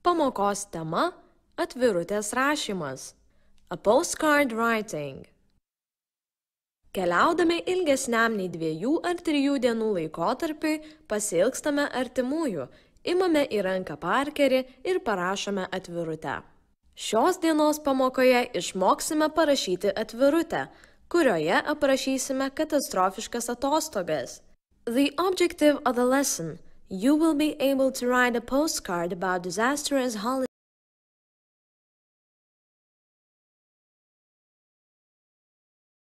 Pamokos tema – atvirutės rašymas. A postcard writing. Keliaudami ilgesniam nei 2 ar 3 dienų laikotarpiui pasiilgstame artimųjų, imame į ranką parkerį ir parašome atvirutę. Šios dienos pamokoje išmoksime parašyti atvirutę, kurioje aprašysime katastrofiškas atostogas. The objective of the lesson: you will be able to write a postcard about disastrous holidays.